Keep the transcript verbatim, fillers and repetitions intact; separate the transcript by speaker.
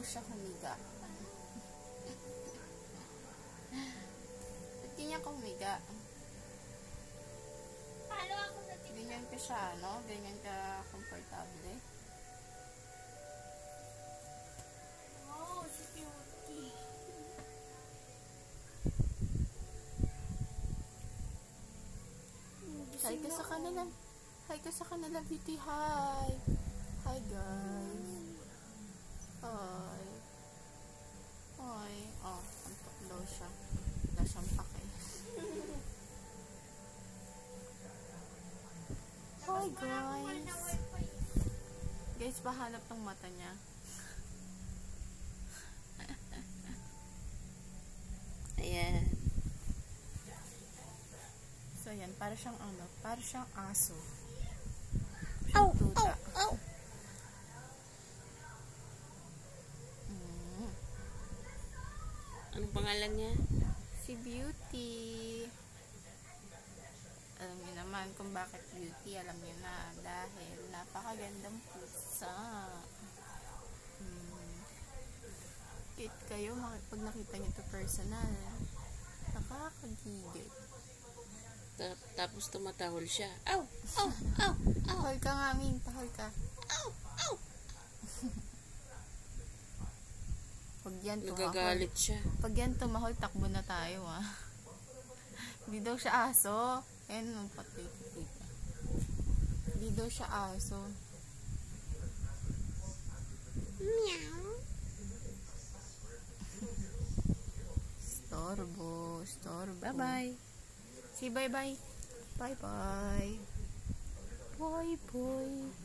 Speaker 1: ko siya humiga. Ba't ganyan ka humiga?
Speaker 2: Paano ako natin?
Speaker 1: Ganyan ka siya, no? Ganyan ka komportable.
Speaker 2: Oh, si Cutie.
Speaker 1: Hi ka sa kanila. Hi ka sa kanila, Beauty. Hi. Hi, guys. Hi. Hi. Oh, antok daw siya. Wala siyang pake. Hi, guys. Guys, pahalap ng mata niya. Ayan. So, ayan. Para siyang ano? Para siyang aso.
Speaker 2: Ow!
Speaker 1: Tuta.
Speaker 2: Ow! Ow!
Speaker 1: Mm.
Speaker 2: Anong pangalan niya?
Speaker 1: Si Beauty. Alam niyo naman kung bakit Beauty. Alam niyo na. Dahil napakagandang pusa. Hmm. Cute kayo pag nakita niyo ito personal. Nakakagigil.
Speaker 2: Tapos tumatahol siya. Ow! Ow! Ow!
Speaker 1: Tahol ka nga, Min. Tahol ka.
Speaker 2: Ow! Ow!
Speaker 1: Pag yan tumahol.
Speaker 2: Nagagalit siya.
Speaker 1: Pag yan tumahol, takbo na tayo, ah. Hindi daw siya aso. Ayan, nung patay kita. Hindi daw siya aso.
Speaker 2: Meow.
Speaker 1: Storbo. Storbo.
Speaker 2: Bye-bye.
Speaker 1: Say bye-bye. Bye-bye. Bye-bye.